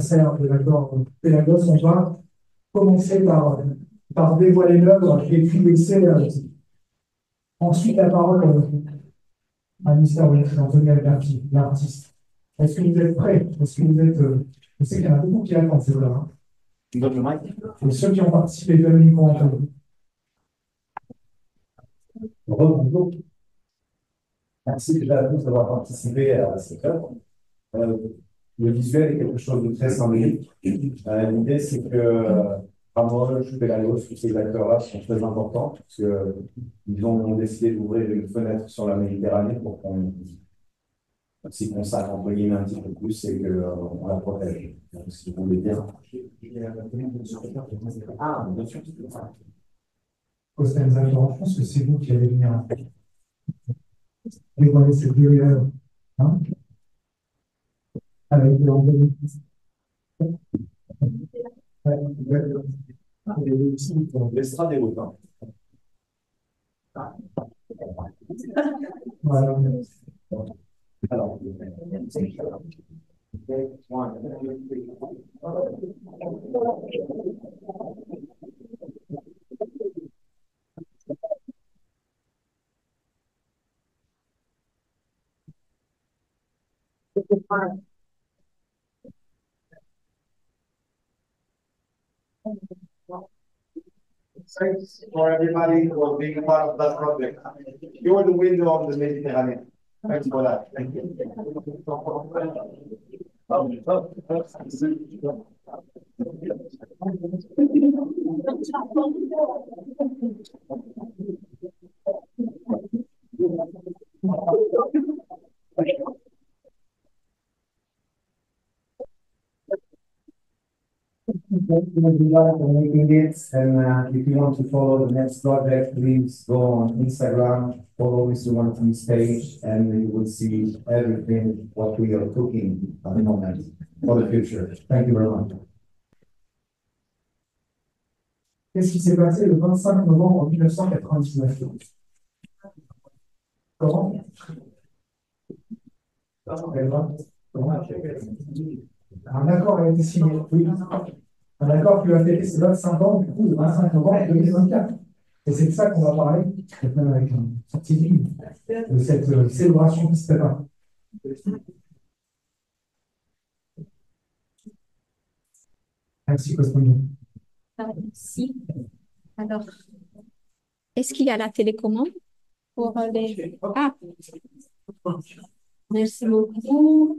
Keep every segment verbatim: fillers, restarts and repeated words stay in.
anniversaire de l'accord Pélagosse, on va commencer par, par dévoiler l'œuvre et puis laisser euh, ensuite la parole à Mister Anthony Alberti, l'artiste. Est-ce que vous êtes prêts? Est-ce que vous êtes. Euh, je sais qu'il y en a beaucoup qui attendent, c'est vrai. Hein. Et ceux qui ont participé de micro en eux. Bonjour. Merci déjà à tous d'avoir participé à cette œuvre. Euh, le visuel est quelque chose de très symbolique. Euh, L'idée, c'est que euh, Ramon, Pélalos, tous ces acteurs-là sont très importants parce qu'ils ont décidé d'ouvrir une fenêtre sur la Méditerranée pour qu'on s'y consacre entre guillemets un petit peu plus et qu'on euh, la protège. Donc, si vous voulez bien. Ah, bien sûr. Costenza, je pense que c'est vous qui allez venir dévoiler cette deux œuvres. Hein, avec l'anglais. On laissera des routes. Voilà. Alors, thanks for everybody for being a part of that project. You're the window of the Mediterranean. Thanks for that. Thank you. Thank you, everyone, for making it. And uh, if you want to follow the next project, please go on Instagram, follow Mister Wanti's page, and you will see everything what we are cooking at the moment for the future. Thank you very much. Qu'est-ce qui s'est passé le vingt-cinq novembre mille neuf cent quatre-vingt-dix-neuf? Comment? Un accord a été signé. Oui. Un accord qui va fêter ses vingt-cinq ans, du coup, le vingt-cinq novembre deux mille vingt-quatre. Et c'est de ça qu'on va parler, même avec une sortie de ligne, de cette euh, célébration qui se prépare. Merci, Cosmonie. Merci. Alors, est-ce qu'il y a la télécommande pour les... Ah, merci beaucoup.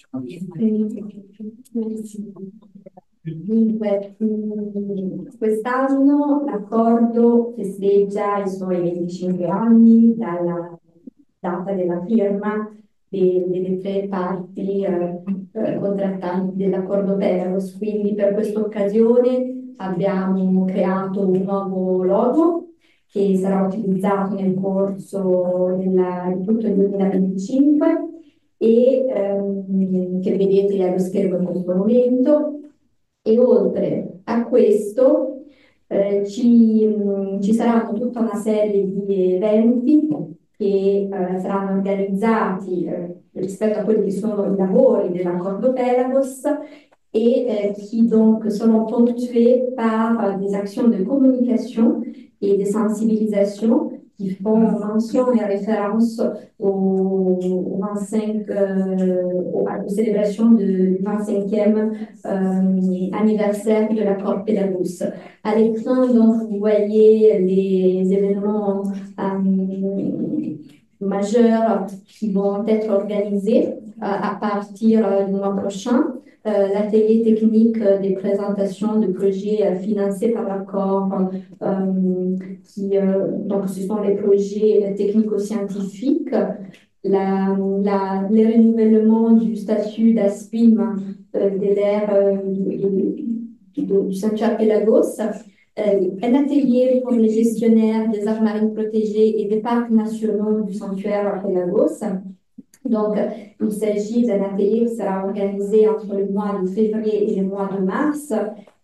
Merci. Dunque, quest'anno l'accordo festeggia i suoi venticinque anni dalla data della firma delle tre parti eh, eh, contrattanti dell'accordo Pelagos. Quindi per questa occasione abbiamo creato un nuovo logo che sarà utilizzato nel corso della, di tutto il duemilaventicinque e ehm, che vedete allo schermo in questo momento. E oltre a questo eh, ci, mh, ci saranno tutta una serie di eventi che eh, saranno organizzati eh, rispetto a quelli che sono i lavori dell'accordo Pelagos et euh, qui donc seront ponctués par euh, des actions de communication et de sensibilisation qui font mention et référence au, au vingt-cinq, euh, aux, aux célébrations du vingt-cinquième euh, anniversaire de l'accord Pelagos. À l'écran, donc, vous voyez les événements euh, majeurs qui vont être organisés euh, à partir euh, du mois prochain. Euh, l'atelier technique euh, des présentations de projets euh, financés par l'accord, euh, qui, euh, donc ce sont les projets technico-scientifiques, la, la, le renouvellement du statut d'ASPIM euh, de l'aire euh, du, du, du sanctuaire Pelagos, euh, un atelier pour les gestionnaires des aires marines protégées et des parcs nationaux du sanctuaire Pelagos. Donc, il s'agit d'un atelier qui sera organisé entre le mois de février et le mois de mars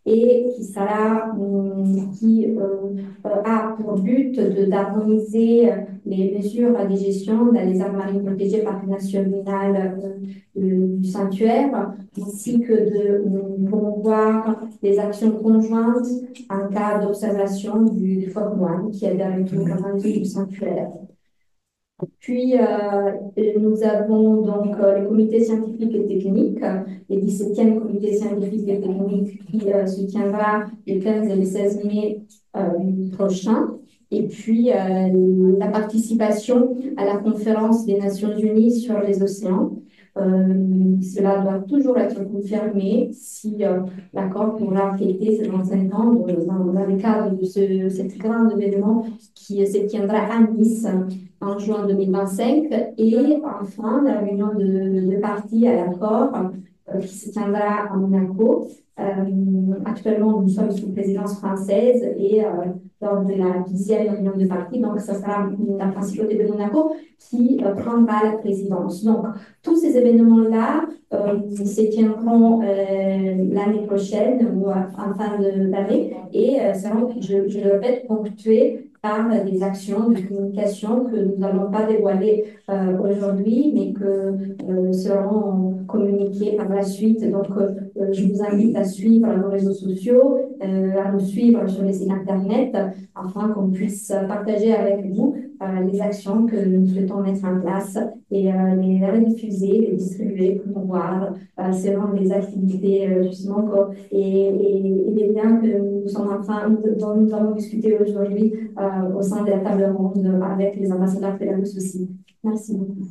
et qui sera, hum, qui euh, euh, a pour but de- d'harmoniser les mesures de gestion dans les aires marines protégées par le national euh, du sanctuaire, ainsi que de hum, promouvoir des actions conjointes en cas d'observation du, du Fort Moine, qui est dans le canal du sanctuaire. Puis, euh, nous avons donc euh, le comité scientifique et technique, le dix-septième comité scientifique et technique qui euh, se tiendra le quinze et le seize mai euh, prochain. Et puis, euh, la participation à la conférence des Nations Unies sur les océans. Euh, cela doit toujours être confirmé si euh, l'accord pourra fêter ses vingt-cinq ans dans, dans, dans le cadre de ce, cet grand événement qui se tiendra à Nice en juin deux mille vingt-cinq, et enfin la réunion de, de parties à l'accord euh, qui se tiendra à Monaco. Euh, actuellement, nous sommes sous présidence française et euh, lors de la dixième réunion de parties, donc ce sera la principauté de Monaco qui euh, prendra la présidence. Donc, tous ces événements-là euh, se tiendront euh, l'année prochaine ou en fin d'année et euh, seront, je, je le répète, ponctués par des actions de communication que nous n'allons pas dévoiler euh, aujourd'hui, mais que euh, seront communiquées par la suite. Donc, euh, je vous invite à suivre nos réseaux sociaux, euh, à nous suivre sur les sites Internet, afin qu'on puisse partager avec vous euh, les actions que nous souhaitons mettre en place et euh, les rediffuser, les distribuer, promouvoir euh, selon les activités euh, justement que, et, et, et les liens que nous sommes en train, dont nous allons discuter aujourd'hui euh, au sein de la table ronde avec les ambassadeurs fédéraux aussi. Merci beaucoup.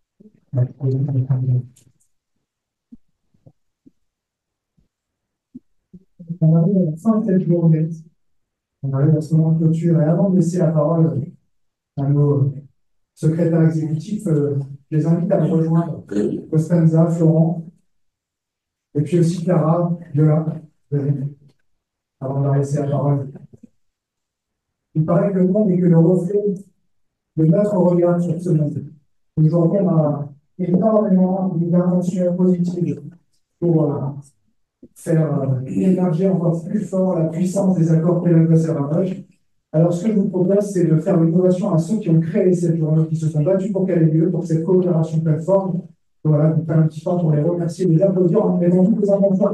On arrive à la fin de cette journée. On arrive à ce moment de clôture. Et avant de laisser la parole à nos secrétaires exécutifs, euh, je les invite à me rejoindre. Costanza, Florent, et puis aussi Clara, Yola, avant de leur laisser la parole. Il paraît que le monde n'est que le reflet de notre regard sur ce monde. Aujourd'hui, on a énormément d'interventions positives pour euh, faire euh, émerger encore plus fort la puissance des accords Pélago-Serravages. Alors, ce que je vous propose, c'est de faire l'innovation à ceux qui ont créé cette journée, qui se sont battus pour qu'elle ait lieu, pour cette coopération plateforme. Voilà, vous faire un petit temps pour les remercier, les applaudir en mettant tous les inventions.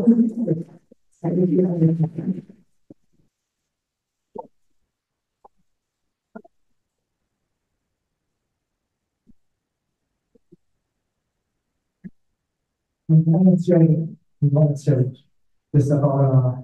Merci à vous. Merci à vous. Laisse la parole à...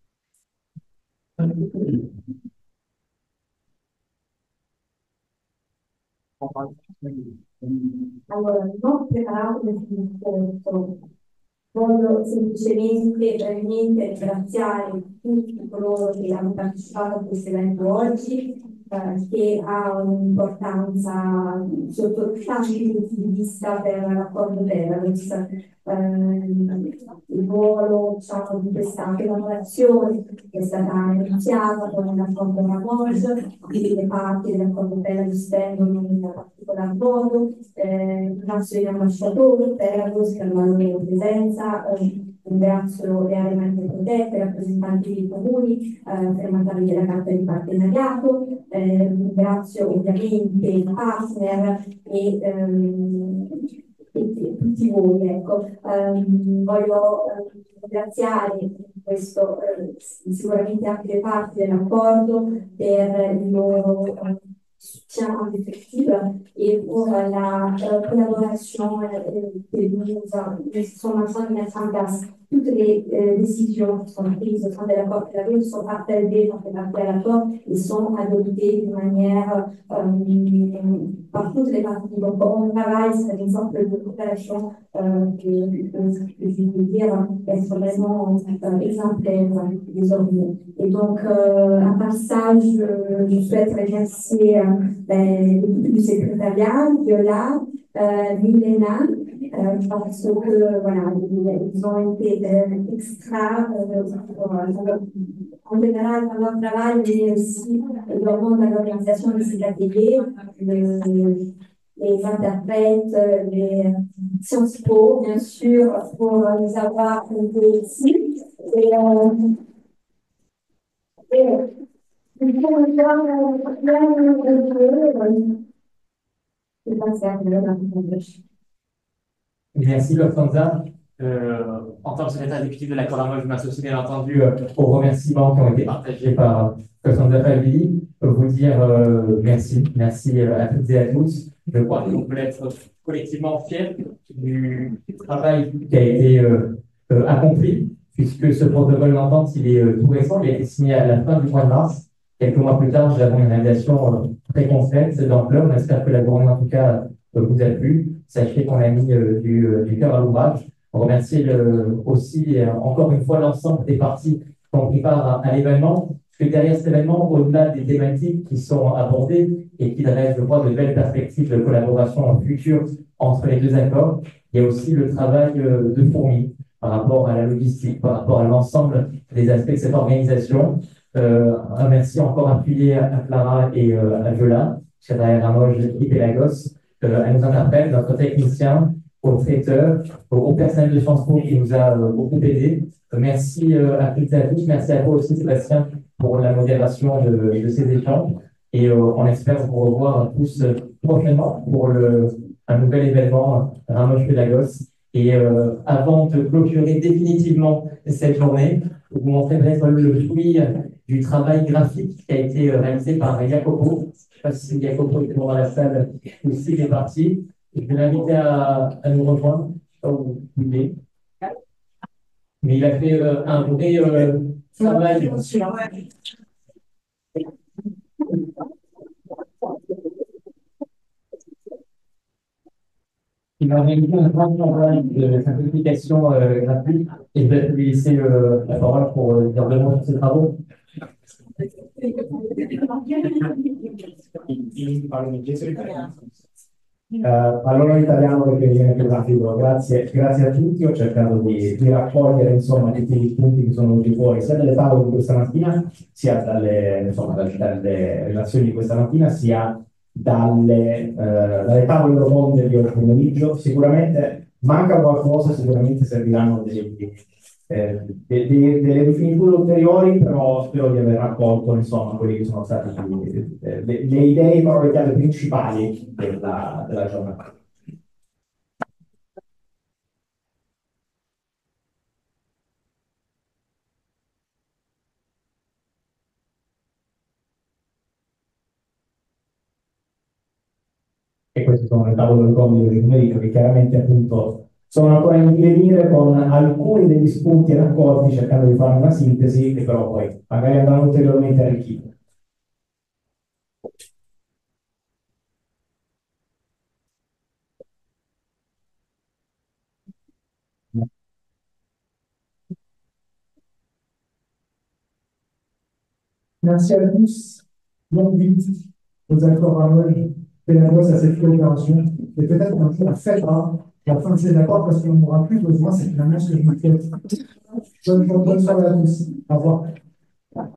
Allora, non preparato nel discorso, voglio semplicemente brevemente ringraziare tutti coloro che hanno partecipato a questo evento oggi, eh, che ha un'importanza sotto tanti punti di vista per l'accordo Belarus. Eh, il ruolo, diciamo, di questa collaborazione che è stata iniziata con l'accordo Ramos, quindi le parti dell'accordo Belarus tengono in particolar modo. Eh, ringrazio gli ambasciatori Belarus per la loro presenza, eh, ringrazio le aree marine protette, i rappresentanti dei comuni, eh, firmatari della carta di partenariato, eh, ringrazio ovviamente i partner e, ehm, e tutti voi. Ecco. Um, voglio eh, ringraziare questo, eh, sicuramente anche le parti dell'accordo per il loro eh, soutien affectif et pour la euh, collaboration euh, que nous, nous sommes en train de mettre en place. Toutes les euh, décisions qui sont prises au sein de l'accord Pélago sont partagées par les parties à l'accord et sont adoptées de manière euh, par toutes les parties. Donc, on travaille, c'est un exemple de coopération euh, que, que, que je veux dire être vraiment euh, exemplaire désormais. Et donc, euh, à part ça, je, je souhaite remercier euh, ben, l'équipe du secrétariat, Viola, euh, Milena, euh, parce que voilà, ils ont été euh, extra euh, en général dans leur travail, mais aussi leur monde à l'organisation de ces ateliers, le, les interprètes, les Sciences Po, bien sûr, pour nous avoir aidés ici. Et, euh, Merci, Lufthansa. Euh, en tant que secrétaire exécutif de l'accord Ramos, je m'associe bien entendu euh, aux remerciements qui ont été partagés par euh, Lufthansa Family. Vous dire euh, merci, merci euh, à toutes et à tous. Je crois qu'on peut être collectivement fiers du travail qui a été euh, euh, accompli, puisque ce protocole d'entente, il est euh, tout récent, il a été signé à la fin du mois de mars. Quelques mois plus tard, nous avons une réalisation euh, très concrète, d'ampleur. On espère que la journée, en tout cas, euh, vous a plu. Sachez qu'on a mis euh, du, euh, du cœur à l'ouvrage. Remercier le, aussi, euh, encore une fois, l'ensemble des parties qui ont pris part à, à l'événement. Parce que derrière cet événement, au-delà des thématiques qui sont abordées et qui dressent, je crois, de belles perspectives de collaboration future entre les deux accords, il y a aussi le travail euh, de fourmi par rapport à la logistique, par rapport à l'ensemble des aspects de cette organisation. Euh, un merci encore appuyé à, à Clara et euh, à Viola, secrétaire Ramos et Pélagos. Euh, elle nous interpelle, notre technicien, au traiteur, au, au personnel de Sciences Po qui nous a euh, beaucoup aidé. Euh, merci euh, à toutes et à tous. Merci à toi aussi, Sébastien, pour la modération de, de ces échanges. Et euh, on espère vous revoir tous euh, prochainement pour le, un nouvel événement Ramos Pélagos. Et euh, avant de clôturer définitivement cette journée, vous montrer peut-être le fruit du travail graphique qui a été réalisé par Jacopo. Je ne sais pas si Jacopo est toujours dans la salle ou s'il est parti. Je vais l'inviter à, à nous rejoindre. Je ne sais pas où il est. Mais il a fait euh, un vrai euh, travail. Il a réalisé un grand travail de simplification euh, graphique et je vais lui laisser euh, la parole pour euh, dire deux mots sur ses travaux. Uh, allora in italiano perché viene più rapido. Grazie, grazie a tutti. Ho cercato di, di raccogliere insomma tutti i punti che sono venuti fuori sia dalle tavole di questa mattina, sia dalle, insomma, dalle, dalle relazioni di questa mattina, sia dalle, uh, dalle tavole rotonde di oggi pomeriggio. Sicuramente manca qualcosa, sicuramente serviranno dei, eh, de, de, delle rifiniture ulteriori, però spero di aver raccolto insomma quelli che sono stati eh, le, le idee, però le chiavi principali della, della giornata. E queste sono le tavole rotonde del pomeriggio che chiaramente appunto sono ancora in divenire con alcuni degli spunti raccolti cercando di fare una sintesi che però poi magari andranno ulteriormente arricchiti. Merci à tous. Longue vie aux accords Ramos, Pélagos à cette coopération. Et peut-être un jour on fêtera la fin de ces accords parce qu'on n'aura plus besoin, c'est finalement ce que je me fais. Bonne, bonne soirée à tous. Au revoir.